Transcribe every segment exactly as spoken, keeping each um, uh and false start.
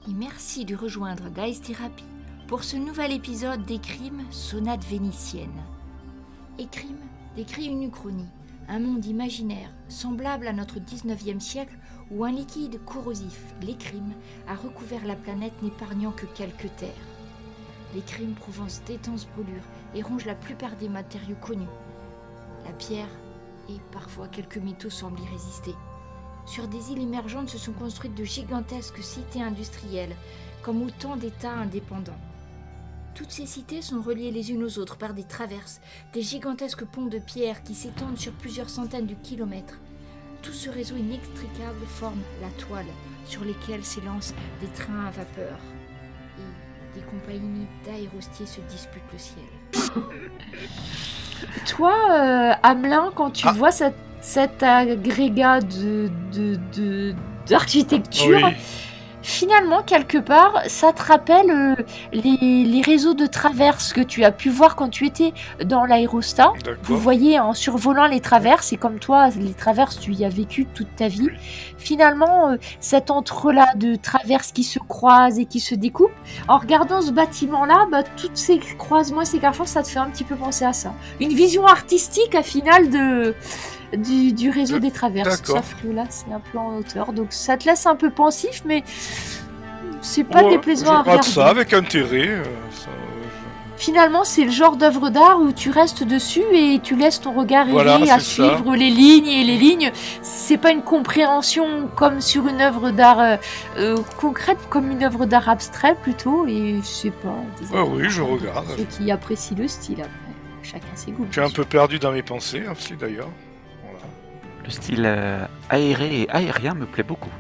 et merci de rejoindre Guys Therapy pour ce nouvel épisode d'Écrime, sonate vénitienne. Écrime décrit une uchronie, un monde imaginaire semblable à notre dix-neuvième siècle où un liquide corrosif, l'écrime, a recouvert la planète n'épargnant que quelques terres. L'écrime provence d'étanches brûlures et ronge la plupart des matériaux connus. La pierre et parfois quelques métaux semblent y résister. Sur des îles émergentes se sont construites de gigantesques cités industrielles, comme autant d'États indépendants. Toutes ces cités sont reliées les unes aux autres par des traverses, des gigantesques ponts de pierre qui s'étendent sur plusieurs centaines de kilomètres. Tout ce réseau inextricable forme la toile sur laquelle s'élancent des trains à vapeur. Et des compagnies d'aérostiers se disputent le ciel. Toi, euh, Hamelin, quand tu Ah. vois cette, cet agrégat de, de, de, d'architecture, Oui. finalement, quelque part, ça te rappelle euh, les, les réseaux de traverses que tu as pu voir quand tu étais dans l'aérostat. Vous D'accord. voyez, en survolant les traverses, et comme toi, les traverses, tu y as vécu toute ta vie. Finalement, euh, cet entre-là de traverses qui se croisent et qui se découpent, en regardant ce bâtiment-là, bah, tous ces croisements et ces carrefours, ça te fait un petit peu penser à ça. Une vision artistique, à final, de, du, du réseau De- des traverses. d'accord. Sauf que là, c'est un peu en hauteur. Donc, ça te laisse un peu pensif, mais c'est pas Ouais, déplaisant je à regarde regarder. ça avec intérêt. euh, ça, Finalement, c'est le genre d'œuvre d'art où tu restes dessus et tu laisses ton regard errer Voilà, à c'est ça. suivre les lignes et les lignes. C'est pas une compréhension comme sur une œuvre d'art euh, euh, concrète, comme une œuvre d'art abstrait plutôt. Et c'est pas. des Ah œuvres oui, je d'art. regarde. Ceux qui apprécient le style après, chacun ses goûts. Je suis un peu perdu dans mes pensées aussi d'ailleurs. Voilà. Le style euh, aéré et aérien me plaît beaucoup.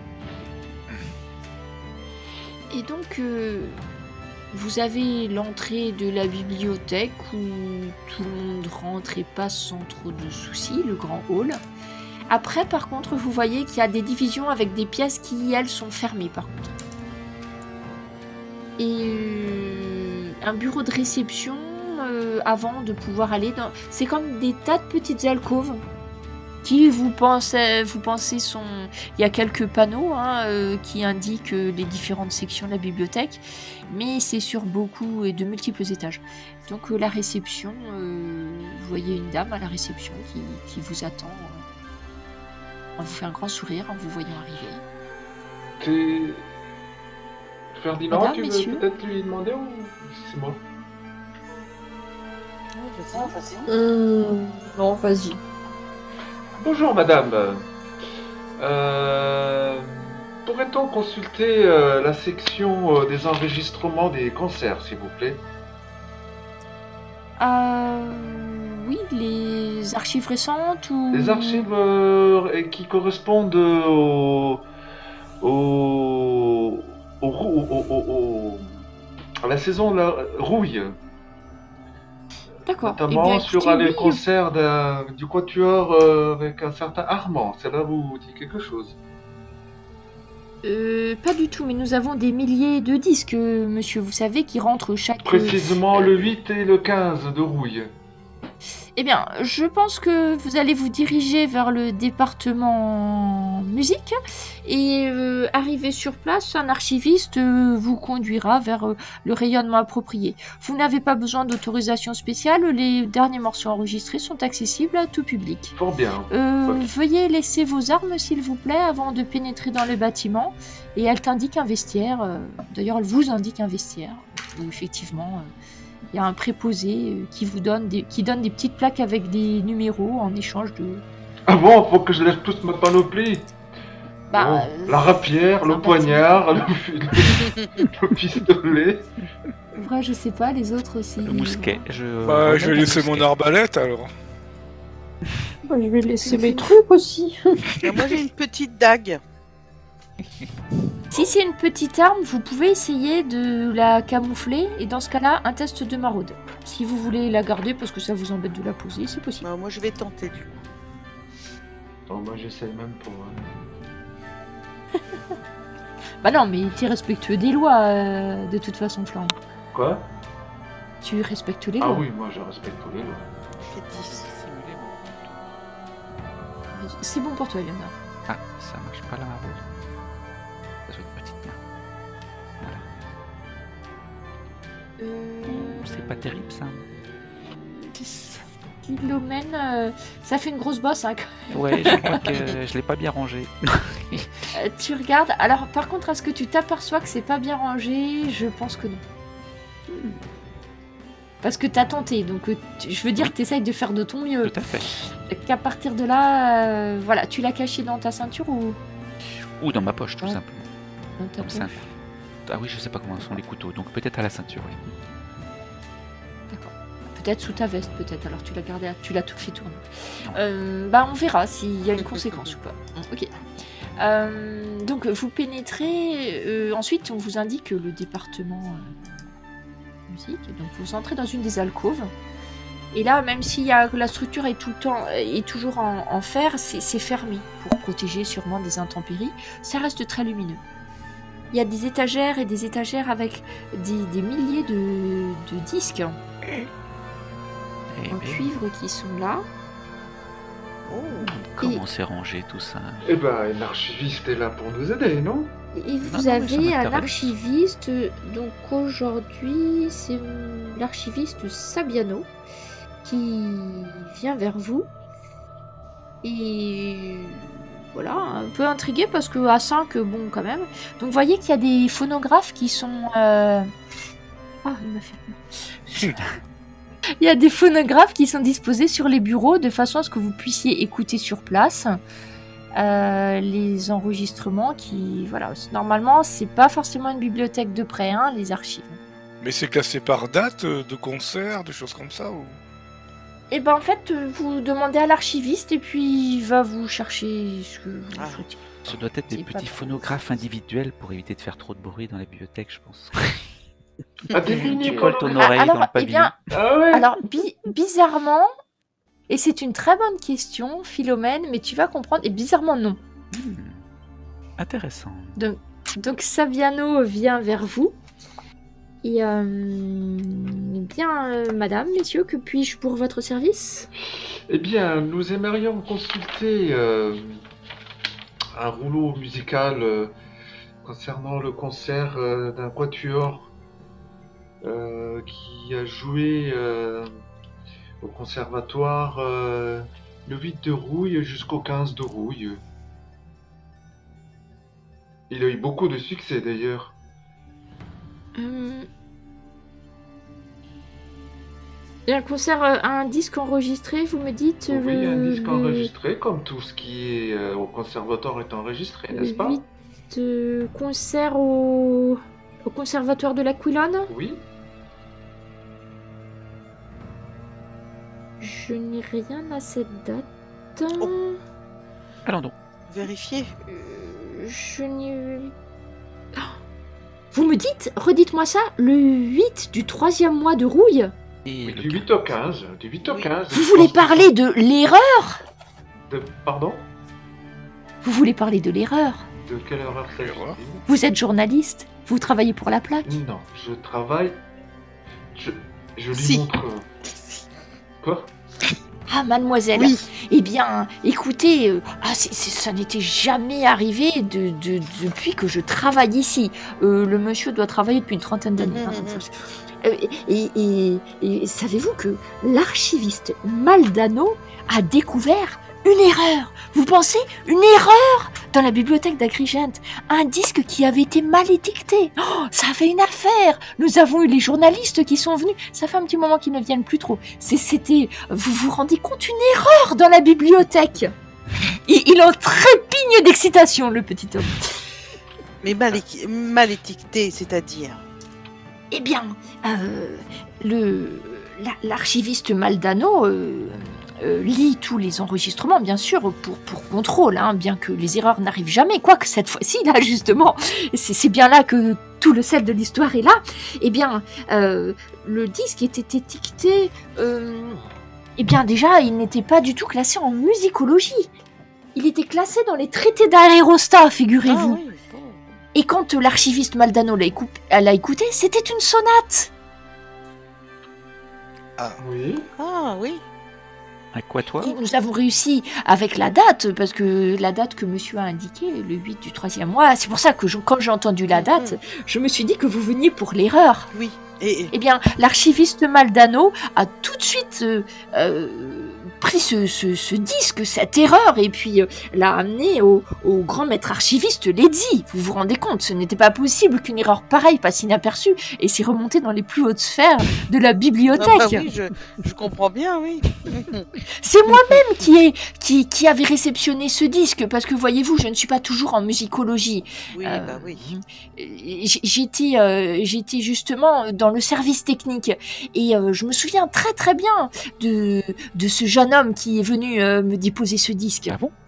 Et donc, euh, vous avez l'entrée de la bibliothèque où tout le monde rentre et passe sans trop de soucis, le grand hall. Après, par contre, vous voyez qu'il y a des divisions avec des pièces qui, elles, sont fermées, par contre. Et euh, un bureau de réception euh, avant de pouvoir aller dans... C'est comme des tas de petites alcôves qui, vous pensez, vous pensez sont... Il y a quelques panneaux hein, euh, qui indiquent euh, les différentes sections de la bibliothèque, mais c'est sur beaucoup et de multiples étages. Donc euh, la réception, euh, vous voyez une dame à la réception qui, qui vous attend. euh, on vous fait un grand sourire en vous voyant arriver. T'es... Ferdinand, Madame, tu veux messieurs. peut-être lui demander ou c'est moi? Hum, non, vas-y. Bonjour madame. Euh, Pourrait-on consulter euh, la section euh, des enregistrements des concerts, s'il vous plaît? Euh, oui, les archives récentes ou... Les archives euh, et qui correspondent au... au... au, rou- au, au- au- à la saison de la rouille. D'accord. Notamment Eh bien, sur écoutez, euh, les oui, concerts d'un- du quatuor euh, avec un certain Armand. Cela vous dit quelque chose? Euh, pas du tout, mais nous avons des milliers de disques, euh, monsieur, vous savez, qui rentrent chaque... Précisément euh, le huit et le quinze de rouille. Eh bien, je pense que vous allez vous diriger vers le département musique et euh, arrivé sur place, un archiviste euh, vous conduira vers euh, le rayonnement approprié. Vous n'avez pas besoin d'autorisation spéciale, les derniers morceaux enregistrés sont accessibles à tout public. Fort bien. Euh, Ok. Veuillez laisser vos armes, s'il vous plaît, avant de pénétrer dans le bâtiment. Et elle t'indique un vestiaire. euh, D'ailleurs, elle vous indique un vestiaire où effectivement, euh, il y a un préposé euh, qui vous donne des, qui donne des petites plaques avec des numéros en échange de. Ah bon, faut que je lève toute ma panoplie. Bah, Bon, euh, la rapière, c'est le un poignard, le, le- le pistolet. Vrai, je sais pas, les autres aussi. Le mousquet, je... Bah, regarde je vais le laisser mon mousquet. arbalète alors. Bah, je vais laisser mes trucs aussi. Et moi j'ai une petite dague. Si c'est une petite arme, vous pouvez essayer de la camoufler et dans ce cas-là, un test de maraude. Si vous voulez la garder parce que ça vous embête de la poser, c'est possible. Bah, moi je vais tenter du coup. Oh, moi j'essaye même pas. hein. Bah non, mais tu es respectueux des lois euh, de toute façon, Florian. Quoi? Tu respectes les Ah lois. oui, moi je respecte tous les lois. J'ai dix. C'est bon pour toi, Eleonore. Ah, ça marche pas la maraude. Ça doit être petite main. Euh, C'est pas terrible ça. Philomène, euh, ça fait une grosse bosse. Hein. Ouais, je crois que je l'ai pas bien rangé. Euh, tu regardes. Alors, par contre, est-ce que tu t'aperçois que c'est pas bien rangé? Je pense que non. Parce que t'as tenté, donc euh, tu- je veux dire que t'essayes de faire de ton mieux. Tout à fait. Qu'à partir de là, euh, voilà, tu l'as caché dans ta ceinture ou Ou dans ma poche, tout Ouais. simplement. dans ta Comme ça. poche? Ah oui, je sais pas comment sont les couteaux, donc peut-être à la ceinture, oui. D'accord. Peut-être sous ta veste, peut-être. Alors tu l'as gardé, à- tu l'as tout fait tourner. Euh, bah on verra s'il y a une conséquence ou pas. Ok. Euh, donc vous pénétrez. euh, ensuite, on vous indique le département euh, musique. Donc vous entrez dans une des alcôves. Et là, même si la structure est tout le temps est toujours en, en fer, c'est c'est fermé pour protéger sûrement des intempéries. Ça reste très lumineux. Il y a des étagères et des étagères avec des, des milliers de, de disques Eh en ben, cuivre qui sont là. Oh. comment c'est rangé tout ça? Eh ben, un archiviste est là pour nous aider, non? Et vous Non, non, mais ça avez un m'intéresse. archiviste, donc aujourd'hui c'est l'archiviste Sabiano qui vient vers vous. Et voilà, un peu intrigué parce que à cinq, bon quand même. Donc vous voyez qu'il y a des phonographes qui sont... euh, Ah, il m'a fait peur. Il y a des phonographes qui sont disposés sur les bureaux de façon à ce que vous puissiez écouter sur place euh, les enregistrements qui... Voilà, normalement, c'est pas forcément une bibliothèque de près, hein, les archives. Mais c'est classé par date euh, de concert, des choses comme ça ou... Et ben en fait, euh, vous demandez à l'archiviste et puis il va vous chercher ce que vous Ah. souhaitez. Ce doit être des C'est pas petits trop phonographes individuels pour éviter de faire trop de bruit dans la bibliothèque, je pense. Ah, des mini Tu colles ton phonographes. oreille alors, dans le eh pavillon. bien, Ah ouais. Alors, bi- bizarrement, et c'est une très bonne question, Philomène, mais tu vas comprendre, et bizarrement non. Hmm. Intéressant. Donc Saviano vient vers vous. Et euh, bien, euh, madame, messieurs, que puis-je pour votre service? Eh bien, nous aimerions consulter euh, un rouleau musical euh, concernant le concert euh, d'un quatuor euh, qui a joué euh, au conservatoire euh, le huit de Rouille jusqu'au quinze de Rouille. Il a eu beaucoup de succès d'ailleurs. Hum. Il y a un concert, euh, un disque enregistré, vous me dites Oui, le, un disque le- enregistré, comme tout ce qui est euh, au conservatoire est enregistré, le n'est-ce pas? huit euh, concert au, au conservatoire de l'Aquilone. Oui. Je n'ai rien à cette date. Oh. Allons donc. Vérifier. Euh, je n'ai... Ah. Vous me dites, redites-moi ça, le huit du troisième mois de Rouille. Et Oui, le du huit au quinze, du huit au Oui. quinze. Vous je voulez pense que- parler de l'erreur? De... Pardon? Vous voulez parler de l'erreur? De quelle erreur s'agit-il? Erreur. Vous êtes journaliste? Vous travaillez pour la plaque? Non, je travaille... Je, je lui Si. montre... euh, Quoi? Ah, mademoiselle. Oui. Eh bien, écoutez, euh, ah, c'est- c'est- ça n'était jamais arrivé de, de- depuis que je travaille ici. Euh, le monsieur doit travailler depuis une trentaine d'années. hein, Mhm, ça- Euh, et et- et savez-vous que l'archiviste Maldano a découvert une erreur? Vous pensez? Une erreur dans la bibliothèque d'Agrigent. Un disque qui avait été mal étiqueté. Oh, ça a fait une affaire. Nous avons eu les journalistes qui sont venus. Ça fait un petit moment qu'ils ne viennent plus trop. C'est- C'était, vous vous rendez compte, une erreur dans la bibliothèque. Il, il en trépigne d'excitation, le petit homme. Mais mal, équi- mal étiqueté, c'est-à-dire. Eh bien, euh, le la- l'archiviste Maldano euh, euh, lit tous les enregistrements, bien sûr, pour, pour contrôle, hein, bien que les erreurs n'arrivent jamais. Quoique cette fois-ci, là, justement, c'est c'est bien là que tout le sel de l'histoire est là. Eh bien, euh, le disque était étiqueté... euh, eh bien, déjà, il n'était pas du tout classé en musicologie. Il était classé dans les traités d'aérostat, figurez-vous. Ah, oui, bon. Et quand euh, l'archiviste Maldano l'a écou- l'a écouté, c'était une sonate. Oui. Ah oui. À quoi toi? Et nous avons réussi avec la date, parce que la date que monsieur a indiquée, le huit du troisième mois, c'est pour ça que je- quand j'ai entendu la date, je me suis dit que vous veniez pour l'erreur. Oui. Et, et- Eh bien, l'archiviste Maldano a tout de suite euh, euh, pris ce, ce- ce disque, cette erreur, et puis euh, l'a amené au, au grand maître archiviste Lady. Vous vous rendez compte, ce n'était pas possible qu'une erreur pareille passe inaperçue, et c'est remonté dans les plus hautes sphères de la Ah bibliothèque. bah oui, je, je comprends bien, oui. C'est moi-même qui, ai, qui, qui avait réceptionné ce disque, parce que voyez-vous, je ne suis pas toujours en musicologie. Oui, Euh, bah oui. J- J'étais euh, j'étais justement dans le service technique et euh, je me souviens très très bien de, de ce jeune homme qui est venu euh, me déposer ce disque. Ah bon?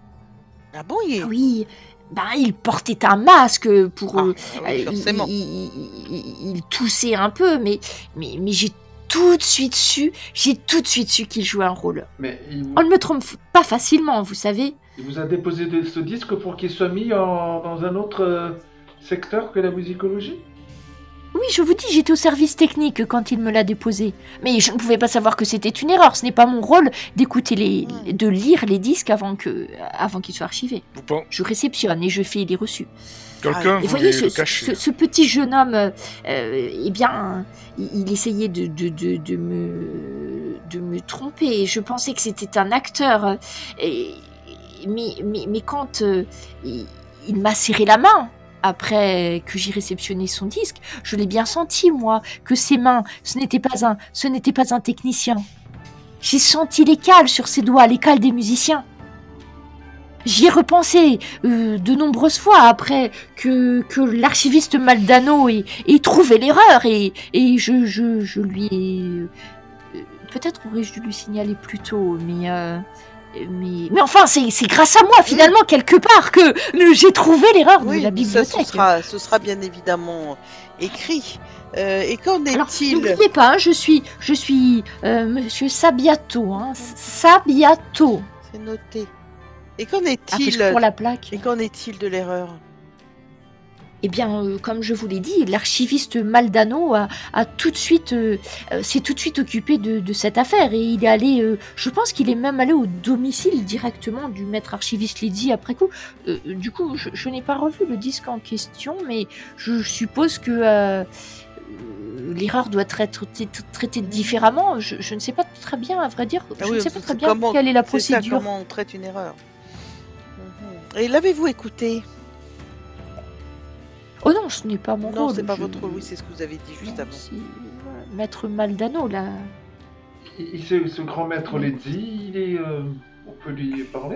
Ah bon, il est... Ah oui, ben, il portait un masque pour... Ah, euh, ah oui, il, forcément. il- il- il- il toussait un peu, mais, mais, mais j'ai tout de suite su, j'ai tout de suite su qu'il jouait un rôle. Mais il vous, On ne me trompe pas facilement, vous savez. il vous a déposé de- ce disque pour qu'il soit mis en- dans un autre euh, secteur que la musicologie? Oui, je vous dis, j'étais au service technique quand il me l'a déposé. Mais je ne pouvais pas savoir que c'était une erreur. Ce n'est pas mon rôle d'écouter les, de lire les disques avant que, avant qu'ils soient archivés. Vous pen- Je réceptionne et je fais les reçus. Quelqu'un Et voulait voyez, ce, le ce, cacher. ce- ce petit jeune homme, euh, eh bien, il, il essayait de, de, de, de me, de me tromper. Je pensais que c'était un acteur. Et, mais, mais, mais quand euh, il, il m'a serré la main, après que j'ai réceptionné son disque, je l'ai bien senti, moi, que ses mains, ce n'était pas un, ce n'était pas un technicien. J'ai senti les cales sur ses doigts, les cales des musiciens. J'y ai repensé euh, de nombreuses fois après que, que l'archiviste Maldano ait, ait trouvé l'erreur et, et je, je, je lui ai... euh, peut-être aurais-je dû lui signaler plus tôt, mais... euh, mais, mais enfin, c'est c'est grâce à moi, finalement, quelque part, que euh, j'ai trouvé l'erreur de Oui, la ça, bibliothèque. ce sera, ce sera bien évidemment écrit. Euh, et qu'en Alors, est-il? n'oubliez pas, hein, je suis, je suis euh, Monsieur Sabiato, hein, Sabiato. C'est noté. Et qu'en Ah, parce est-il que pour la plaque. Et qu'en est-il de l'erreur? Eh bien, euh, comme je vous l'ai dit, l'archiviste Maldano a, a tout de suite, euh, euh, s'est tout de suite occupé de, de cette affaire et il est allé, euh, je pense qu'il est même allé au domicile directement du maître archiviste Lydie après coup. Euh, du coup, je, je n'ai pas revu le disque en question, mais je suppose que euh, euh, l'erreur doit être traitée, traitée différemment. Je, je ne sais pas très bien, à vrai dire, Ah je oui, ne sais pas c'est très bien comment- quelle est la C'est ça, procédure. comment on traite une erreur. Mhm. Et l'avez-vous écouté? Oh non, ce n'est pas mon Non, rôle. c'est pas je- votre rôle, oui, c'est ce que vous avez dit juste Non, avant. c'est, voilà, Maître Maldano, là. Il- il- ce, ce grand maître Lady, il est, euh, on peut lui parler?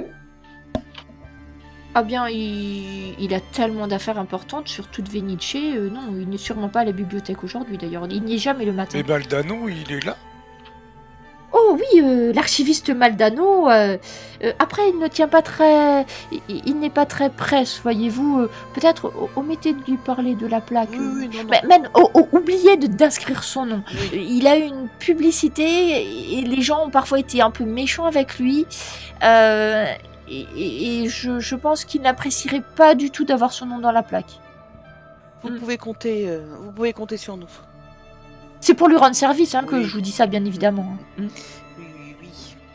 Ah bien, il, il a tellement d'affaires importantes sur toute Venice. euh, non, il n'est sûrement pas à la bibliothèque aujourd'hui, d'ailleurs. Il n'y est jamais le matin. Et Maldano, il est là? Oh oui, euh, l'archiviste Maldano, euh, euh, après, il ne tient pas très... Il, il n'est pas très presse, voyez-vous. euh, Peut-être o- omettez de lui parler de la plaque. Oui, euh. oui, non, non. Mais même, oh, oh, oubliez de- d'inscrire son nom. Oui. Il a eu une publicité et les gens ont parfois été un peu méchants avec lui. Euh, et et- et je, je pense qu'il n'apprécierait pas du tout d'avoir son nom dans la plaque. Vous Mm. pouvez compter, euh, vous pouvez compter sur nous. C'est pour lui rendre service hein, que Oui. je vous dis ça, bien évidemment. Mm. Oui, oui, oui.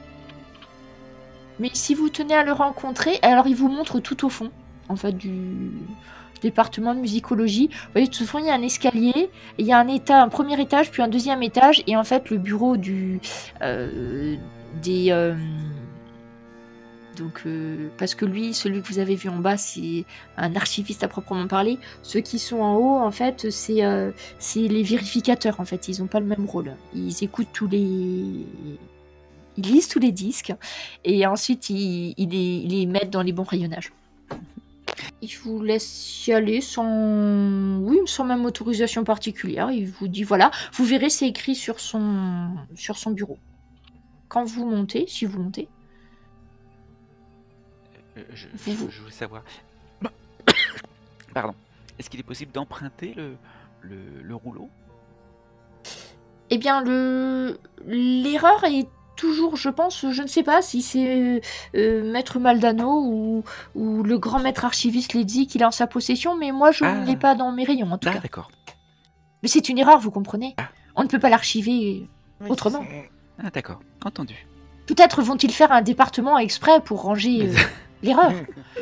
Mais si vous tenez à le rencontrer, alors il vous montre tout au fond, en fait, du département de musicologie. Vous voyez, tout au fond, il y a un escalier, il y a un, état, un premier étage, puis un deuxième étage, et en fait, le bureau du euh, des... euh, donc, euh, parce que lui, celui que vous avez vu en bas, c'est un archiviste à proprement parler. Ceux qui sont en haut, en fait, c'est euh, c'est les vérificateurs, en fait. Ils n'ont pas le même rôle. Ils écoutent tous les... Ils lisent tous les disques, et ensuite, ils, ils les, ils les mettent dans les bons rayonnages. Il vous laisse y aller sans... Oui, sans même autorisation particulière. Il vous dit, voilà, vous verrez, c'est écrit sur son, sur son bureau. Quand vous montez, si vous montez, Euh, je, Vous- je, vous- je voulais savoir. Pardon. Est-ce qu'il est possible d'emprunter le, le, le rouleau? eh bien, le l'erreur est toujours, je pense, je ne sais pas si c'est euh, Maître Maldano ou, ou le grand maître archiviste Lady qui l'a en sa possession, mais moi, je Ah. ne l'ai pas dans mes rayons, en tout Ah, cas. d'accord. Mais c'est une erreur, vous comprenez Ah. On ne peut pas l'archiver Oui, autrement. c'est Ah, d'accord. Entendu. Peut-être vont-ils faire un département exprès pour ranger euh, l'erreur.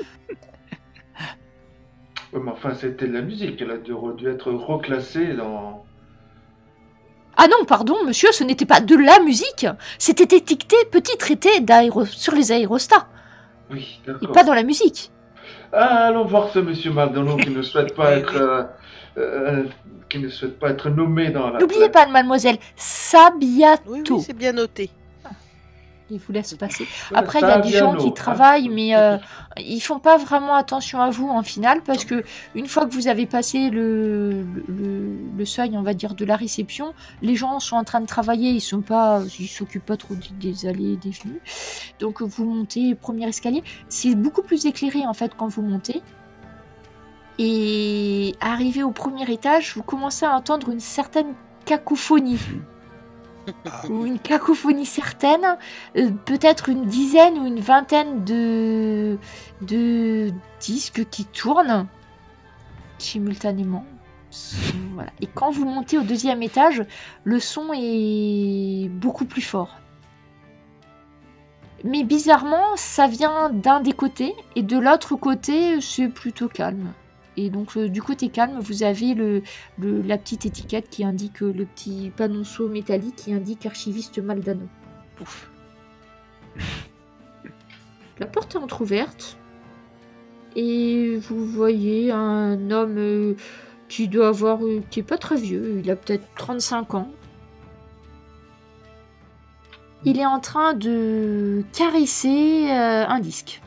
Ouais, mais enfin, c'était de la musique. Elle a dû, dû être reclassée dans... Ah non, pardon, monsieur, ce n'était pas de la musique. C'était étiqueté petit traité d'aéro... sur les aérostats. Oui, Et d'accord. pas dans la musique. Ah, allons voir ce monsieur Maldonado qui ne souhaite pas être... euh, euh, qui ne souhaite pas être nommé dans la... N'oubliez pas, mademoiselle, Sabiato. Oui, oui, c'est bien noté. Il vous laisse passer. Ouais, Après, il y a des gens Saviano, qui hein. travaillent, mais euh, ils font pas vraiment attention à vous en finale, parce que une fois que vous avez passé le, le, le seuil, on va dire, de la réception, les gens sont en train de travailler, ils sont pas, ils s'occupent pas trop des allées et des venues. Donc vous montez premier escalier, c'est beaucoup plus éclairé en fait quand vous montez. Et arrivé au premier étage, vous commencez à entendre une certaine cacophonie. Ou une cacophonie certaine, euh, peut-être une dizaine ou une vingtaine de, de disques qui tournent simultanément. Voilà. Et quand vous montez au deuxième étage, le son est beaucoup plus fort. Mais bizarrement, ça vient d'un des côtés, et de l'autre côté, c'est plutôt calme. Et donc euh, du côté calme, vous avez le, le, la petite étiquette qui indique, euh, le petit panonceau métallique qui indique archiviste Maldano. Ouf. La porte est entrouverte et vous voyez un homme euh, qui doit avoir, euh, qui est pas très vieux, il a peut-être trente-cinq ans. Il est en train de caresser euh, un disque.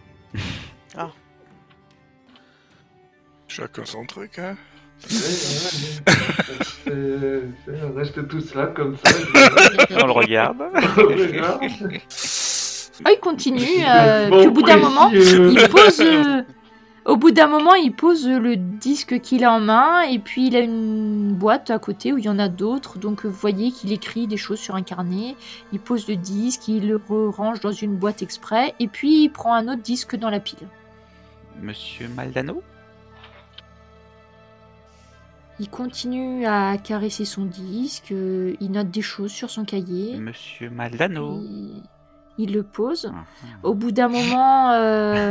Chacun son truc, hein. Ouais, ouais, ouais. C'est- c'est- On reste tous là comme ça. On le regarde. On regarde. Ah, il continue, euh, Bon, puis au bout d'un moment, précieux. il pose, euh, au bout d'un moment, il pose le disque qu'il a en main, et puis il a une boîte à côté où il y en a d'autres, donc vous voyez qu'il écrit des choses sur un carnet, il pose le disque, il le range dans une boîte exprès, et puis il prend un autre disque dans la pile. Monsieur Maldano? Il continue à caresser son disque, euh, il note des choses sur son cahier, Monsieur Maldano? il, il le pose. Ah, Au bout d'un moment, euh,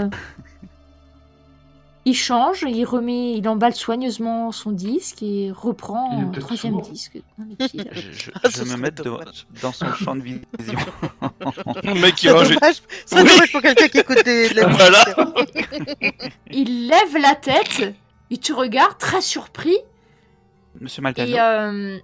il change, il remet, il emballe soigneusement son disque et reprend Il est un peut-être troisième sourd. disque dans les piles. Je, je- Ah, je ce me serait mets de- dommage. dans son champ de vision. Le mec qui C'est range. dommage, c'est Oui. dommage pour quelqu'un qui écoute des- de la musique. Voilà. Il lève la tête, il te regarde très surpris Monsieur Maldano? et euh,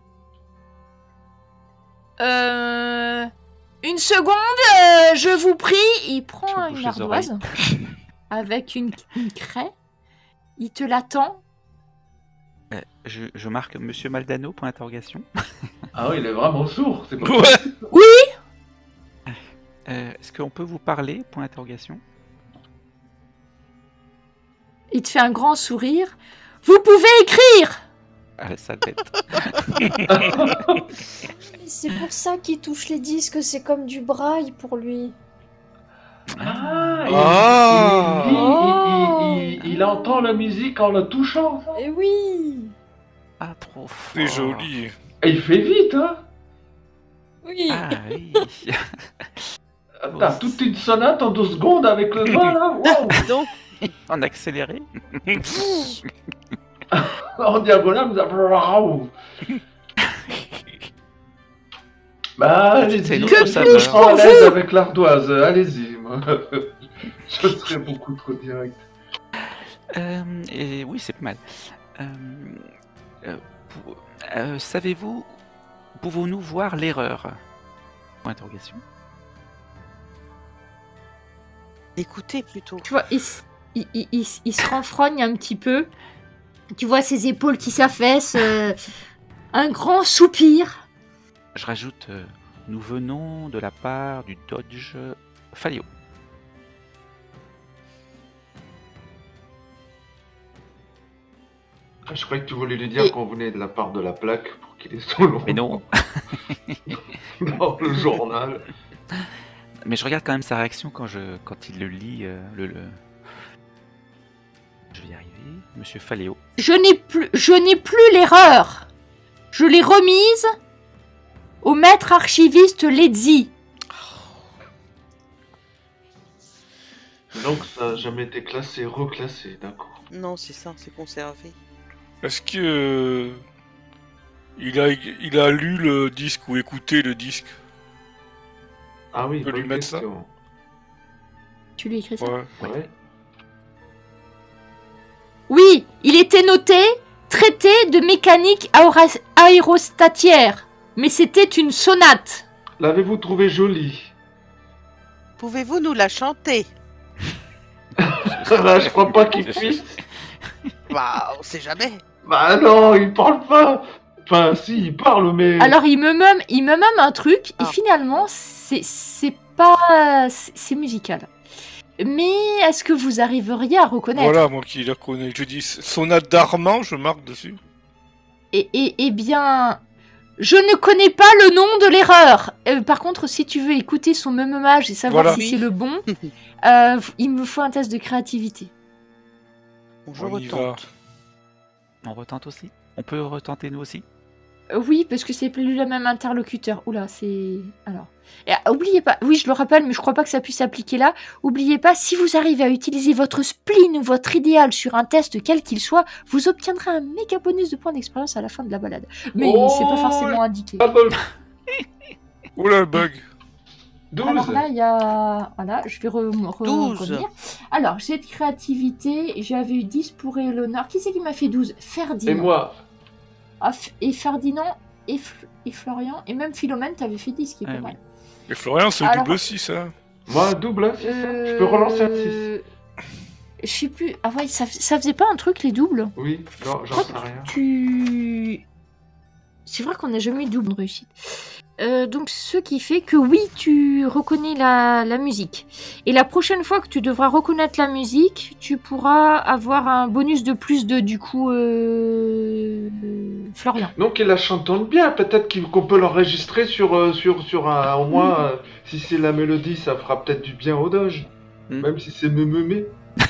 euh, une seconde, euh, je vous prie. Il Je prend me bouche une les ardoise avec une, une craie, il te la tend. Euh, je, je marque Monsieur Maldano, point d'interrogation. Ah oui, il est vraiment sourd. C'est pas Ouais. Euh, Est-ce qu'on peut vous parler, point d'interrogation? Il te fait un grand sourire. Vous pouvez écrire. Ah, sale bête. C'est pour ça qu'il touche les disques, c'est comme du braille pour lui. Ah, il, Ah. il, lit, Oh. il, il- il entend la musique en la touchant. ça. Eh oui. Ah, trop fort. C'est joli. Et il fait vite, hein. Oui. Ah oui. T'as toute une sonate en deux secondes avec le doigt, là. Wow. Donc, En accéléré. En diagonale, vous avez... Waouh. Bah, allez-y. C'est une Que autre puis-je saveur. Je suis à pour l'aise vous avec l'ardoise. Allez-y. moi. Je serais beaucoup trop direct. Euh, et oui, c'est pas mal. Euh, euh, pour- euh, Savez-vous, pouvons-nous voir l'erreur? Point d'interrogation. écoutez plutôt. Tu vois, il, s- il, il- il s- il se renfrogne un petit peu. Tu vois ses épaules qui s'affaissent. euh, un grand soupir. Je rajoute, euh, nous venons de la part du Dodge Falio. Ah, je croyais que tu voulais lui dire Et- qu'on venait de la part de la plaque pour qu'il ait son nom Mais non. dans le journal. Mais je regarde quand même sa réaction quand, je, quand il le lit. euh, le, le- Je vais y arriver. Monsieur Faleo. Je n'ai plus, je n'ai plus l'erreur. Je l'ai remise au maître archiviste Ledzi. Donc ça n'a jamais été classé, reclassé, d'accord. Non, c'est ça, c'est conservé. Est-ce que euh, il a il a lu le disque ou écouté le disque? Ah oui, On peut lui bonne mettre ça question. Tu lui écris ça? Ouais. Ouais. Oui, il était noté traité de mécanique aéra- aérostatière. Mais c'était une sonate. L'avez-vous trouvé jolie? Pouvez-vous nous la chanter? Là, je crois pas qu'il puisse. Bah, on sait jamais. Bah non, il parle pas. Enfin, si, il parle, mais... Alors il me mime, il me mime un truc et Ah. finalement c'est c'est pas c'est c'est musical. Mais est-ce que vous arriveriez à reconnaître? Voilà, moi qui la connais. Je dis sonate d'Armand, je marque dessus. Et, et, eh bien, je ne connais pas le nom de l'erreur. Euh, par contre, si tu veux écouter son meumage et savoir Voilà. si Oui. c'est le bon, euh, il me faut un test de créativité. Bon, je On y va. retente. On retente aussi? On peut retenter nous aussi? Euh, oui, parce que c'est plus le même interlocuteur. Oula, c'est... Alors... Et, ah, oubliez pas, oui, je le rappelle, mais je crois pas que ça puisse s'appliquer là. Oubliez pas, si vous arrivez à utiliser votre spleen ou votre idéal sur un test quel qu'il soit, vous obtiendrez un méga bonus de points d'expérience à la fin de la balade. Mais Oh, c'est pas forcément indiqué. Ah, bon. Oula, le bug. douze. Alors là, il y a... Voilà, je vais re- re- douze. revenir. Alors, j'ai de créativité, j'avais eu dix pour Eleonore. Qui c'est qui m'a fait douze? Ferdinand. Et moi? Ah, F- et Ferdinand et, F- et Florian. Et même Philomène, t'avais fait dix, ce qui est Ah pas oui. mal. Et Florian, c'est Alors- double six, hein. Moi, un double, hein, c'est ça. Je peux relancer un six. Euh, Je sais plus. Ah ouais, ça, ça faisait pas un truc, les doubles? Oui, non, j'en sais rien. Tu... C'est vrai qu'on n'a jamais eu de double de réussite. Euh, donc, ce qui fait que oui, tu reconnais la, la musique. Et la prochaine fois que tu devras reconnaître la musique, tu pourras avoir un bonus de plus de, du coup, euh... Florian. Donc il la chantonne bien, peut-être qu'il- qu'on peut l'enregistrer sur, euh, sur, sur un... Au moins, euh, si c'est la mélodie, ça fera peut-être du bien au doge. Mm. Même si c'est meumé.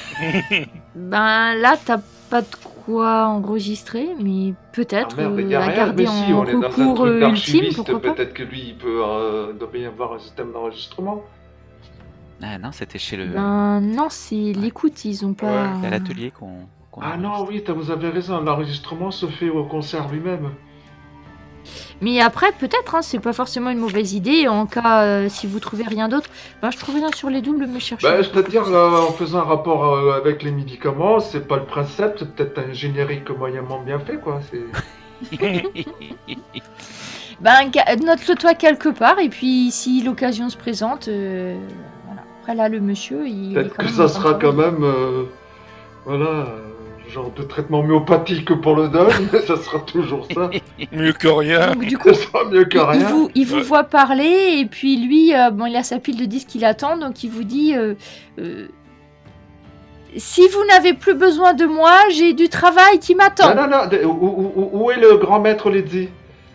Ben là, t'as pas de quoi enregistrer, mais peut-être Ah merde, euh, il y a à rien, garder mais si, en on est dans un recours truc euh, ultime, d'archiviste, pourquoi pas. peut-être que lui, il peut, euh, doit bien avoir un système d'enregistrement. Ah non, c'était chez le... Ben non, c'est l'écoute, ils ont pas... C'est à l'atelier qu'on... qu'on Ah a non, enregistré. oui, t'as- vous avez raison, l'enregistrement se fait au concert lui-même. Mais après, peut-être, hein, c'est pas forcément une mauvaise idée. En cas, euh, si vous trouvez rien d'autre, ben je trouve rien sur les doubles, me chercher. Bah, c'est-à-dire, euh, en faisant un rapport euh, avec les médicaments, c'est pas le principe, c'est peut-être un générique moyennement bien fait, quoi. C'est... Ben, ga- note-le toi quelque part, et puis si l'occasion se présente, euh, voilà. Après là, le monsieur, il est Peut-être quand que même ça en sera train de quand même, euh, voilà, euh, genre de traitement homéopathique que pour le doge, mais ça sera toujours ça. Mieux que rien. Donc du coup, Ça sera mieux que il, il rien. vous, il vous Ouais. voit parler, et puis lui, euh, bon, il a sa pile de disques qu'il attend, donc il vous dit... euh, euh, si vous n'avez plus besoin de moi, j'ai du travail qui m'attend. Non, non, non, de- où, où- où- où est le grand maître Lydie?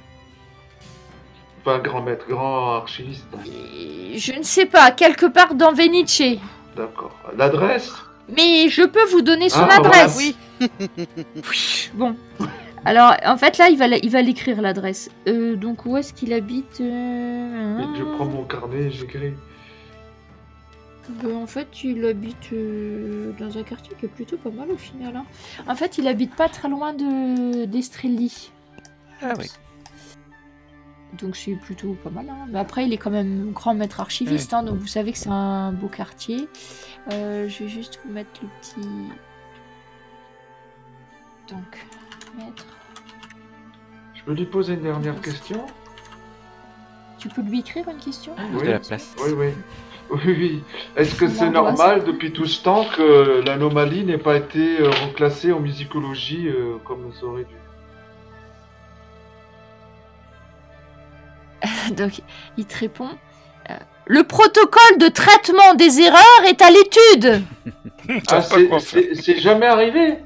Enfin, grand maître, grand archiviste. Et Je ne sais pas, quelque part dans Venice. D'accord. L'adresse? Mais je peux vous donner son Ah, adresse. Oui. Bon. Alors, en fait, là, il va, la- il va l'écrire l'adresse. Euh, donc, où est-ce qu'il habite euh, Et je prends mon carnet et j'écris. Ben, en fait, il habite euh, dans un quartier qui est plutôt pas mal au final. hein. En fait, il habite pas très loin de d'Estrelli. Ah oui. Donc c'est plutôt pas mal. hein. Mais après, il est quand même grand maître archiviste, hein, donc vous savez que c'est un beau quartier. Euh, je vais juste vous mettre le petit... Donc, maître... Je peux lui poser une dernière question? Tu peux lui écrire une question De la place. Oui, oui. Oui, oui. Est-ce que c'est L'angoisse. normal depuis tout ce temps que l'anomalie n'ait pas été euh, reclassée en musicologie euh, comme ça aurait dû? Donc, il te répond... euh, le protocole de traitement des erreurs est à l'étude. Ah, T'as pas quoi c'est- faire. c'est c'est jamais arrivé?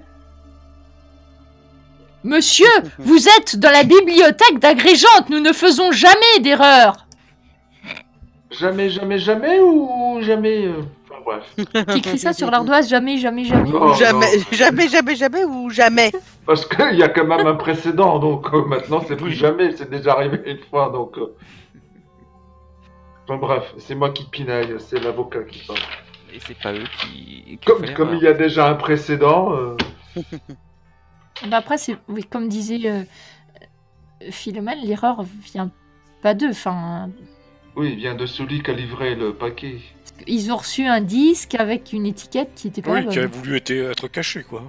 Monsieur, vous êtes dans la bibliothèque d'Agrégente, nous ne faisons jamais d'erreurs. Jamais, jamais, jamais ou jamais euh, Enfin bref. T'écris ça sur l'ardoise, jamais, jamais, jamais. Oh, jamais, non. jamais, jamais, jamais ou jamais. Parce qu'il y a quand même un précédent, donc euh, maintenant c'est plus Oui. jamais, c'est déjà arrivé une fois, donc... euh. Enfin bref, c'est moi qui pinaille, c'est l'avocat qui parle. et c'est pas eux qui. qui Comme, ont fait comme l'erreur. il y a déjà un précédent. euh, Bah après, c'est oui, comme disait euh, Philomène, l'erreur vient pas d'eux. Enfin, Oui, il vient de celui qui a livré le paquet. ils ont reçu un disque avec une étiquette qui était pas Oui, la qui a bonne. voulu être, être caché, quoi.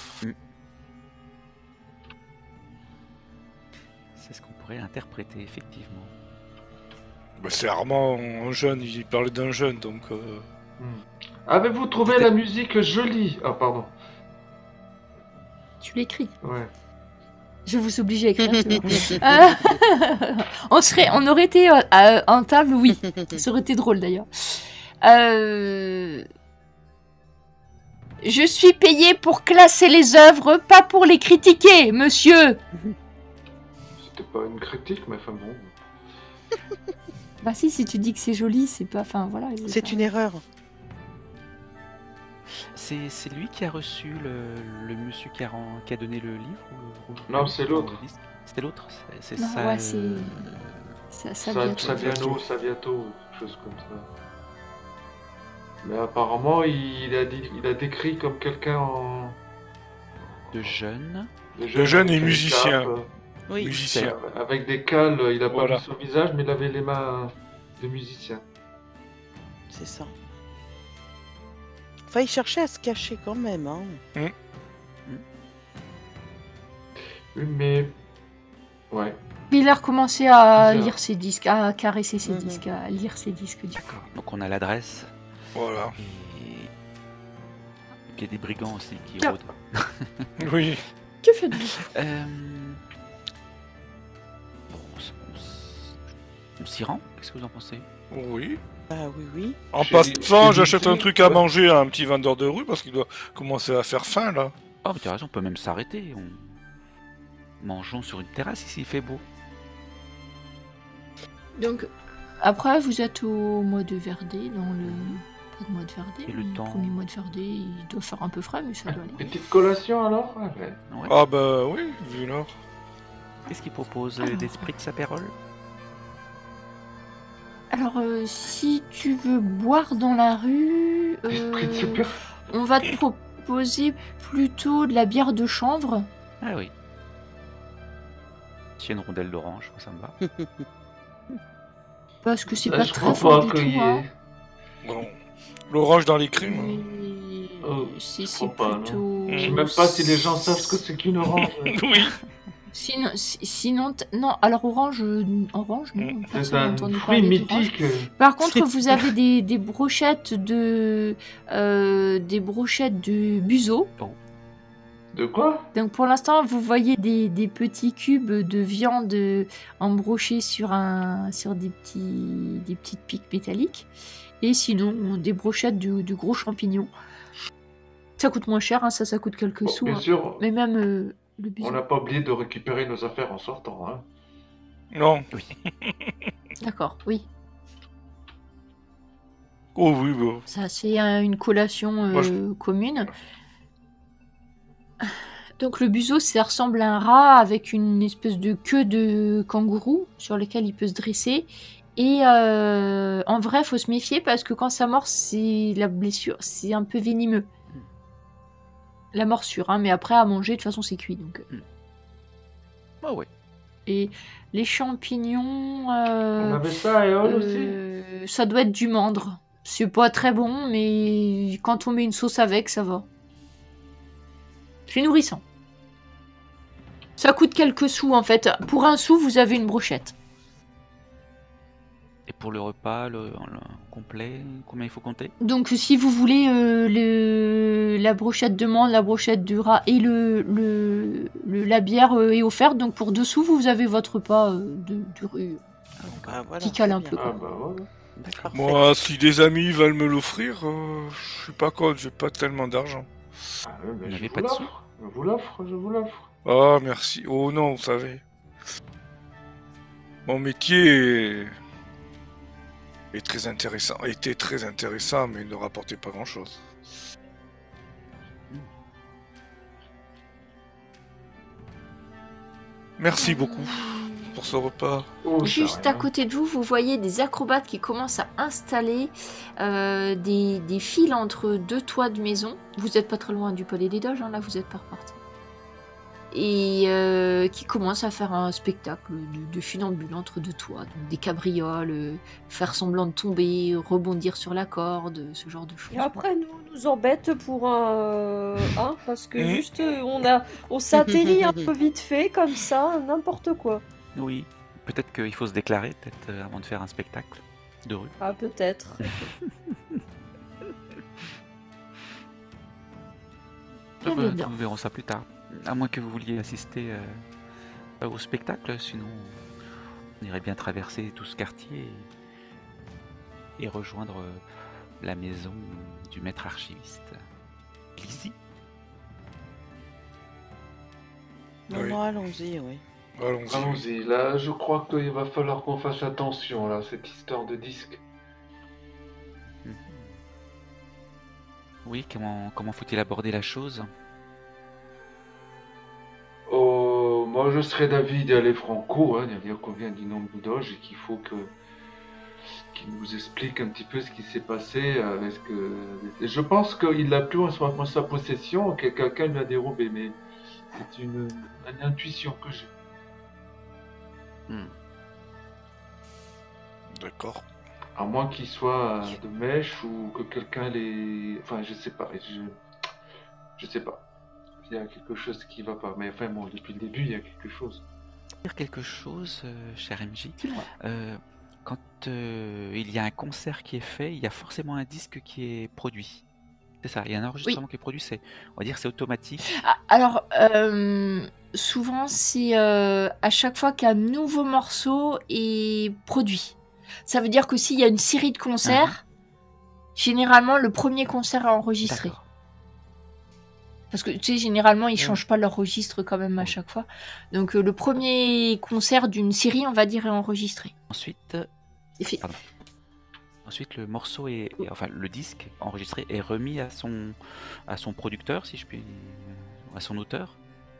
C'est ce qu'on pourrait interpréter, effectivement. Bah, c'est Armand, un jeune, il parlait d'un jeune, donc... euh, Avez-vous trouvé la musique jolie? Ah, pardon. Tu l'écris. Ouais. Je vous oblige à écrire. tu vois. Euh, on serait, on aurait été euh, à- en table, oui. Ça aurait été drôle d'ailleurs. Euh, Je suis payé pour classer les œuvres, pas pour les critiquer, monsieur. C'était pas une critique, mais enfin bon. Bah si, si tu dis que c'est joli, c'est pas... Enfin voilà. C'est pas- une erreur. C'est c'est lui qui a reçu le, le monsieur qui a, ren- qui a donné le livre ou, ou- Non, c'est l'autre. le disque C'était l'autre. C'est c'est Non, ça. ouais, euh, c'est- Ça, ça Sa- vient. Saviano, Saviato, quelque chose comme ça. Mais apparemment, il a, dit, il a décrit comme quelqu'un en. de jeune. de De jeune avec et une musicien. cape, euh, Oui. musicien. Avec des cales, il a pas Voilà. mis son visage, mais il avait les mains de musicien. C'est ça. Enfin, il cherchait à se cacher quand même. Hein. Oui, mais. Ouais. Il a recommencé à Bizarre. lire ses disques, à caresser ses Mhm. disques, à lire ses disques du coup. D'accord. Donc on a l'adresse. Voilà. Et... et puis il y a des brigands aussi qui Tiens. rôdent. Oui. Que faites-vous? Euh... Bon, on s- on s- on s'y rend. Qu'est-ce que vous en pensez? Oui. Ah oui, oui. En Chez- passant, chez j'achète un Disney, truc à ouais. manger à un petit vendeur de rue parce qu'il doit commencer à faire faim, là. Oh, mais t'as raison, on peut même s'arrêter. On... Mangeons sur une terrasse ici, il fait beau. Donc, après, vous êtes au mois de Verdé, dans le... Pas de mois de Verdé, Et le mais temps premier mois de Verdé, il doit faire un peu frais, mais ça doit aller. Petite collation alors? Ah, ouais. Ouais. Ah bah oui, vu l'heure. Qu'est-ce qu'il propose? Alors. Des spritz apérol? Alors, euh, si tu veux boire dans la rue, Des euh, spritz super. on va te proposer plutôt de la bière de chanvre. Ah oui. S'il y a une rondelle d'orange, moi, ça me va. Parce que c'est Ah, pas je très crois fort pas du qu'il y tout, hein. ait. Bon. L'orange dans les crimes. Mais Oh, c'est je c'est crois pas, non. plutôt. Je sais même pas si les gens savent ce que c'est qu'une orange. Oui. Sinon, si- sinon t- non. Alors orange, euh, orange, non. Mm. C'est personne n'a un entendu fruit parler d'orange. mythique. Par contre, vous avez des, des brochettes de euh, des brochettes de buzo. De quoi? Donc pour l'instant, vous voyez des, des petits cubes de viande embrochés sur un sur des petits des petites piques métalliques. Et sinon, des brochettes de, de gros champignons. Ça coûte moins cher, hein, ça, ça coûte quelques Bon, sous. bien hein. sûr, Mais même euh, le on buzo. n'a pas oublié de récupérer nos affaires en sortant. Hein. Non. D'accord, oui. Oh oui, bah. Ça, c'est euh, une collation euh, Moi, je- commune. Donc le buzo, ça ressemble à un rat avec une espèce de queue de kangourou sur lequel il peut se dresser. Et euh, en vrai, faut se méfier parce que quand ça mord, c'est la blessure, c'est un peu venimeux. La morsure, hein, mais après à manger, de toute façon, c'est cuit. Donc. Ah ouais. Et les champignons, On euh, avait ça à Eol aussi. euh, ça doit être du mandre. C'est pas très bon, mais quand on met une sauce avec, ça va. C'est nourrissant. Ça coûte quelques sous en fait. Pour un sou, vous avez une brochette. Et pour le repas, le, le complet, combien il faut compter? Donc si vous voulez euh, le, la brochette de menthe, la brochette de rat et le, le, le- la bière euh, est offerte. Donc pour deux sous, vous avez votre repas euh, de, de rue. Ah, voilà, Qui cale c'est un bien. peu. Ah bah voilà. D'accord. Parfait. Moi, si des amis veulent me l'offrir, euh, je suis pas contre, j'ai pas tellement d'argent. Ah, ouais, bah, Vous je n'avez vous pas de sous? l'offre. Je vous l'offre, je vous l'offre. Ah, merci. Oh non, vous savez. Mon métier est... est très intéressant, était très intéressant, mais ne rapportait pas grand-chose. Merci beaucoup. pour son repas. Oh, ça, Juste à rien. côté de vous, vous voyez des acrobates qui commencent à installer euh, des, des fils entre deux toits de maison. Vous n'êtes pas très loin du palais des Doges, hein, là vous êtes pas reparti. Et euh, qui commencent à faire un spectacle de, de funambule entre deux toits. Donc des cabrioles, euh, faire semblant de tomber, rebondir sur la corde, ce genre de choses. Et après, nous, on nous embête pour un. Hein, parce que Mhm. juste, euh, on, a, on s'atterrit un peu vite fait, comme ça, n'importe quoi. Oui, peut-être qu'il faut se déclarer, peut-être euh, avant de faire un spectacle de rue. Ah, peut-être. Ah Bien, bah, bien, bien. nous verrons ça plus tard. À moins que vous vouliez assister euh, au spectacle, sinon on irait bien traverser tout ce quartier et, et rejoindre euh, la maison du maître archiviste. Ici. Non, Oui. non, allons-y, oui. Allons-y. Allons-y, là, je crois qu'il va falloir qu'on fasse attention, là, cette histoire de disque. Mhm. Oui, comment, comment faut-il aborder la chose? Oh, moi, je serais d'avis d'y aller franco, hein, de dire qu'on vient du nom de Doge et qu'il faut que qu'il nous explique un petit peu ce qui s'est passé. euh, Est-ce que je pense qu'il l'a plus en sa, en sa possession, que quelqu'un lui a dérobé, mais c'est une, une intuition que j'ai. Hmm. D'accord. À moins qu'il soit euh, de mèche ou que quelqu'un les. Enfin, je sais pas. Je, je sais pas. Il y a quelque chose qui va pas. Mais enfin, bon, depuis le début, il y a quelque chose. Dire quelque chose, euh, cher M J. Dis-moi. Euh, quand euh, il y a un concert qui est fait, il y a forcément un disque qui est produit. C'est ça, il y a un enregistrement qui est produit, c'est, on va dire, c'est automatique. Ah, alors, euh, souvent, c'est euh, à chaque fois qu'un nouveau morceau est produit. Ça veut dire que s'il y a une série de concerts, généralement, le premier concert est enregistré. D'accord. Parce que, tu sais, généralement, ils Ouais. changent pas leur registre quand même à Oui. chaque fois. Donc, euh, le premier concert d'une série, on va dire, est enregistré. Ensuite, C'est fait. pardon. Ensuite, le morceau est, est- enfin, le disque enregistré est remis à son, à son producteur, si je puis, à son auteur.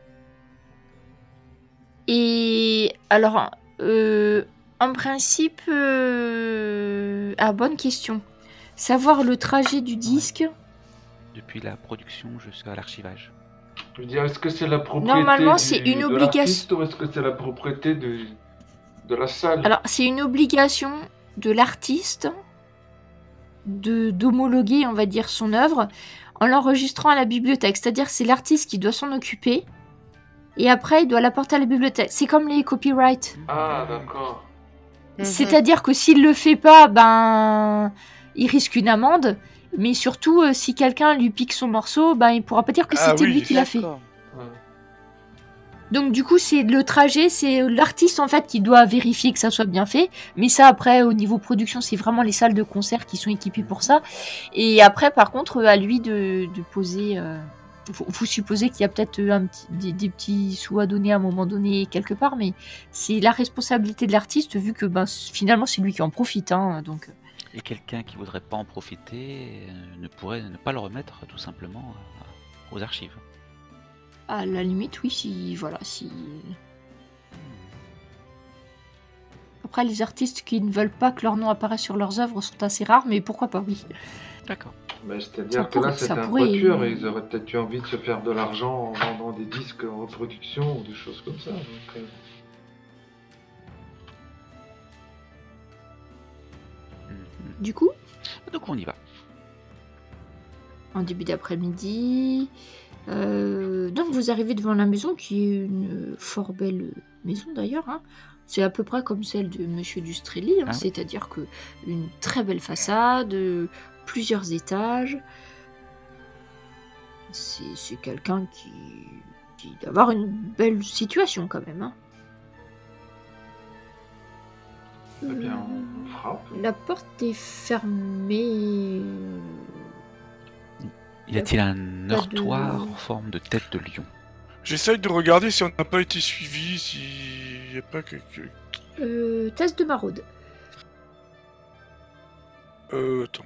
Et alors, euh, en principe, euh, ah, bonne question. Savoir le trajet du disque. Depuis la production jusqu'à l'archivage. Je veux dire, est-ce que c'est la propriété Normalement, du- c'est une de obligation. l'artiste ou est-ce que c'est la propriété de, de la salle? Alors, c'est une obligation de l'artiste de d'homologuer, on va dire, son œuvre en l'enregistrant à la bibliothèque. C'est-à-dire, c'est l'artiste qui doit s'en occuper et après, il doit l'apporter à la bibliothèque. C'est comme les copyrights. Ah, d'accord. Mhm. C'est-à-dire que s'il le fait pas, ben, il risque une amende. Mais surtout, euh, si quelqu'un lui pique son morceau, ben, il pourra pas dire que Ah c'était oui. lui qui l'a fait. D'accord. Ouais. Donc du coup, c'est le trajet, c'est l'artiste en fait qui doit vérifier que ça soit bien fait. Mais ça, après, au niveau production, c'est vraiment les salles de concert qui sont équipées pour ça. Et après, par contre, à lui de, de poser. Euh, vous, vous supposez qu'il y a peut-être un petit, des, des petits sous à donner à un moment donné quelque part, mais c'est la responsabilité de l'artiste vu que ben, finalement c'est lui qui en profite. Hein, donc. Et quelqu'un qui voudrait pas en profiter euh, ne pourrait ne pas le remettre tout simplement euh, aux archives. À la limite, oui, si. Voilà, si. Après, les artistes qui ne veulent pas que leur nom apparaisse sur leurs œuvres sont assez rares, mais pourquoi pas, oui. D'accord. Mais Ça c'est-à-dire que là, pourrait- c'était ça un pourrait- quatuor et ils auraient peut-être eu envie de se faire de l'argent en vendant des disques en reproduction ou des choses comme ça. Donc, euh, Mhm. Du coup, Donc on y va. en début d'après-midi, euh, donc vous arrivez devant la maison, qui est une fort belle maison d'ailleurs. Hein. C'est à peu près comme celle de Monsieur Dustrelli, hein, Ah oui. c'est-à-dire que une très belle façade, euh, plusieurs étages. C'est c'est quelqu'un qui, qui doit avoir une belle situation quand même. Hein. eh bien, on frappe. La porte est fermée. Y a-t-il un Pas heurtoir de- en forme de tête de lion? J'essaye de regarder si on n'a pas été suivi, s'il n'y a pas quelque... Euh, test de maraude. Euh, attends.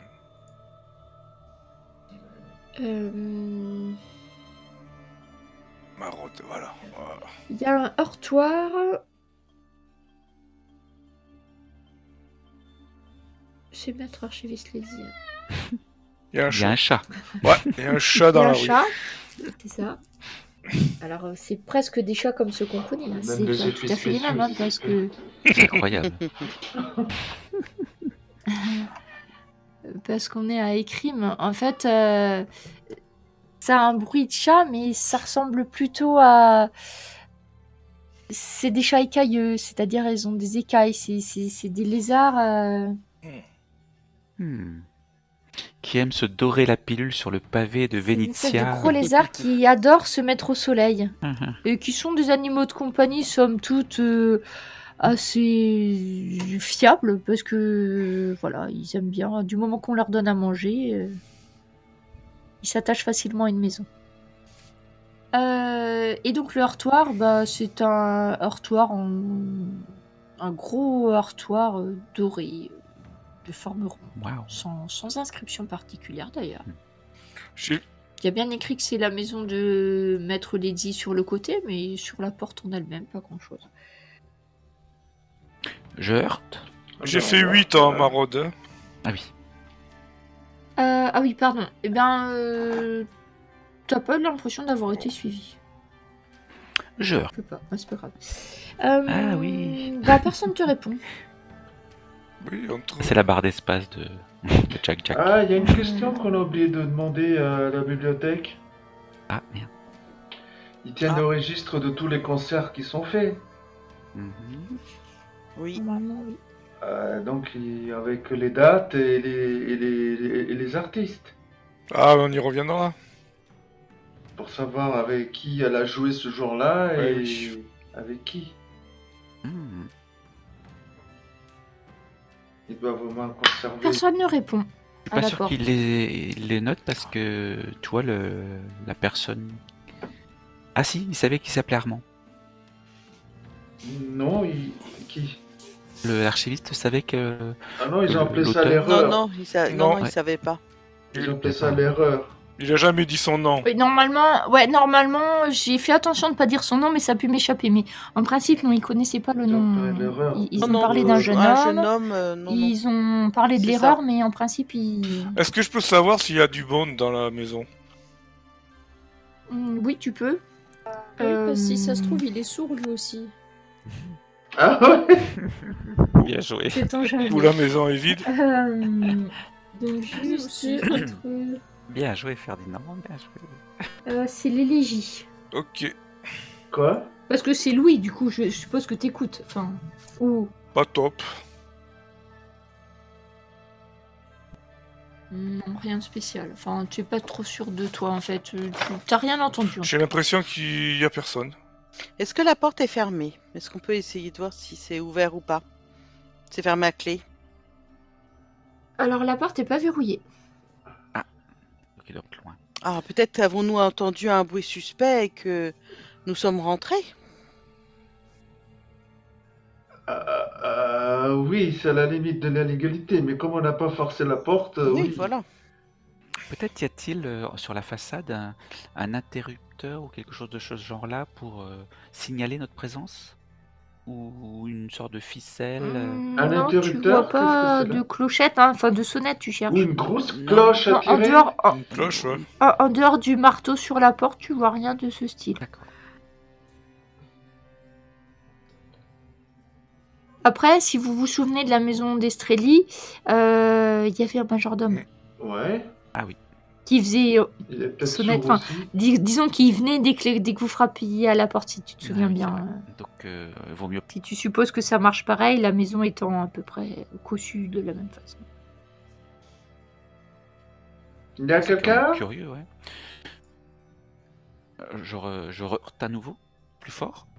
Euh, Maraude, voilà. Voilà. Il y a un heurtoir Monsieur Maître Archiviste Lady. Il y a un Il y a chat. un chat. Ouais, il y a un chat dans Il y a la un rue. chat, c'est ça. Alors, euh, c'est presque des chats comme ceux qu'on connaît. Hein. Même C'est les pas effets tout à fait les spéciaux, mêmes, hein, c'est parce super. que C'est incroyable. parce qu'on est à Écrime. En fait, euh, ça a un bruit de chat, mais ça ressemble plutôt à... C'est des chats écailleux, c'est-à-dire ils ont des écailles, c'est, c'est, c'est des lézards... euh, Hmm. Qui aime se dorer la pilule sur le pavé de C'est une espèce de Vénitia. gros lézards qui adorent se mettre au soleil. Mhm. Et qui sont des animaux de compagnie, somme toute, euh, assez fiables, parce que, euh, voilà, ils aiment bien. Du moment qu'on leur donne à manger, euh, ils s'attachent facilement à une maison. Euh, et donc le heurtoir, bah, c'est un heurtoir en... un gros heurtoir euh, doré, de forme ronde, Waouh. sans, sans inscription particulière d'ailleurs. J'ai- Il y a bien écrit que c'est la maison de Maître Lady sur le côté, mais sur la porte en elle-même, pas grand-chose. Je heurte. J'ai fait huit en maraude. hein. Ah oui. Euh, ah oui, pardon. Eh bien, euh, t'as pas eu l'impression d'avoir été suivi. Je heurte. Je peux pas, ouais, c'est pas grave. Euh, Ah oui. Bah, personne te répond. Oui, entre... C'est la barre d'espace de, de Jack Jack. Ah, il y a une question qu'on a oublié de demander à la bibliothèque. Ah merde. Ils tiennent Ah. le registre de tous les concerts qui sont faits. Mhm. Oui. Normalement, oui. Euh, donc, il- avec les dates et les, et les, et les artistes. Ah, on y reviendra. Pour savoir avec qui elle a joué ce jour-là et Ouais, oui. avec qui. Hmm. Ils doivent au moins conserver. Personne ne répond Je suis à pas la sûr porte. qu'il les, il les note parce que tu vois le, la personne. Ah si, il savait qu'il s'appelait Armand. Non, il... qui Le archiviste savait que. Ah non, ils Le- ont appelé ça l'auteur. l'erreur. Non, non, il sa... non, Non. non, il Ouais. savait pas. Ils ont appelé ça l'erreur. Il a jamais dit son nom. Oui, normalement, ouais, normalement, j'ai fait attention de pas dire son nom, mais ça a pu m'échapper. Mais en principe, non, ils connaissaient pas le Ils ont nom. parlé de l'erreur. Ils, ils Non, ont non, parlé euh, d'un jeune un homme. jeune homme, euh, non, non. Ils ont parlé de C'est l'erreur, ça. mais en principe, ils... Est-ce que je peux savoir s'il y a du monde dans la maison? Mm, oui, tu peux. Oui, parce que si ça se Euh, trouve, il est sourd lui aussi. Ah ouais. Bien joué. C'est un jamais. Ou la maison est vide? Euh, donc Lui juste aussi. entre... Bien joué, Ferdinand. Bien joué. euh, c'est l'élégie. Ok. Quoi? Parce que c'est Louis, du coup, je, je suppose que t'écoutes. Enfin, ou... Pas top. Non, rien de spécial. Enfin, tu es pas trop sûr de toi, en fait. Tu t'as rien entendu. en J'ai l'impression qu'il y a personne. Est-ce que la porte est fermée? Est-ce qu'on peut essayer de voir si c'est ouvert ou pas? C'est fermé à clé. Alors, la porte est pas verrouillée. Ok, donc loin. Ah, peut-être avons-nous entendu un bruit suspect et que nous sommes rentrés? Euh, euh, oui, c'est à la limite de la légalité, mais comme on n'a pas forcé la porte, euh, Oui, oui. voilà. Peut-être y a-t-il euh, sur la façade un, un interrupteur ou quelque chose de ce genre-là pour euh, signaler notre présence? Ou une sorte de ficelle euh, Hum, Un non, tu interrupteur, vois pas qu'est-ce que c'est, de là clochette, hein, enfin de sonnette, tu cherches. Ou une grosse Non. cloche à Non, en tirer. dehors, en, Une cloche, ouais. en- en dehors du marteau sur la porte, tu vois rien de ce style. D'accord. Après, si vous vous souvenez de la maison d'Estrelli, euh, il y avait un majordome Ouais. Ah oui. qui faisait, euh, Il est peut-être Sonnette, sourd enfin, aussi. dis- disons qu'il venait dès que, dès que vous frappiez à la porte, si tu te souviens Ouais, bien. c'est vrai. euh, Donc, euh, vaut mieux. Si tu supposes que ça marche pareil, la maison étant à peu près cossue de la même façon. Il y a C'est quand même quelqu'un? curieux, ouais. Euh, Je, re- je heurte à nouveau, plus fort.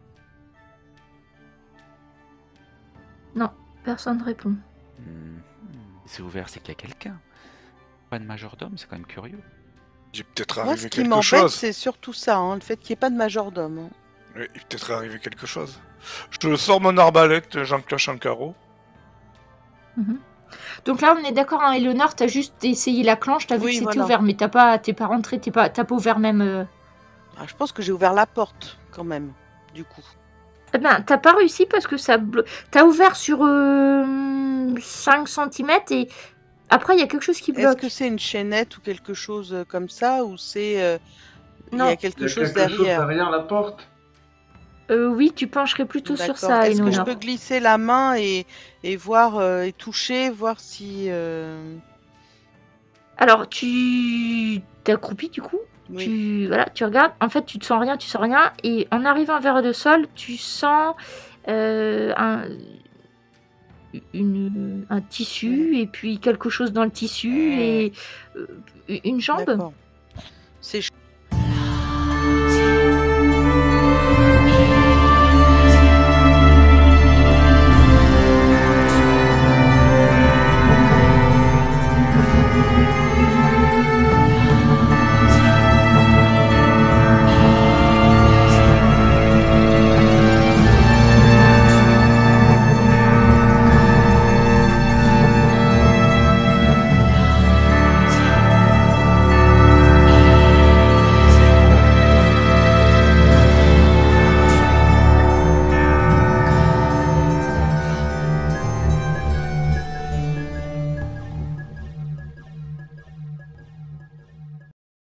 Personne ne répond. Hmm, C'est ouvert, c'est qu'il y a quelqu'un. Pas de majordome, c'est quand même curieux. Il est peut-être Moi, ce arrivé qui quelque m'embête, chose. c'est surtout ça, hein, le fait qu'il n'y ait pas de majordome. hein. Oui, il est peut-être arrivé quelque chose. Je sors mon arbalète, j'enclenche un carreau. Donc là, on est d'accord, hein, Eleonore, t'as juste essayé la clenche, t'as vu Oui, que c'était voilà. ouvert, mais t'as pas, t'es pas rentré, t'es pas, t'as pas ouvert même. euh, Ah, je pense que j'ai ouvert la porte, quand même, du coup. Eh ben, t'as pas réussi parce que ça blo... T'as ouvert sur euh, cinq centimètres et après, il y a quelque chose qui Est-ce bloque. que c'est une chaînette ou quelque chose euh, comme ça, ou c'est euh, il y Non. a Il y quelque a chose quelque chose derrière? derrière la porte. Euh, oui, tu pencherais plutôt sur D'accord. ça, Est-ce que je Eleonore. peux glisser la main et, et voir euh, et toucher, voir si euh, Alors, tu t'accroupis du coup. oui. Tu voilà, tu regardes. En fait, tu te sens rien, tu sens rien. Et en arrivant vers le sol, tu sens euh, un, une, un tissu et puis quelque chose dans le tissu et euh, une jambe. D'accord. C'est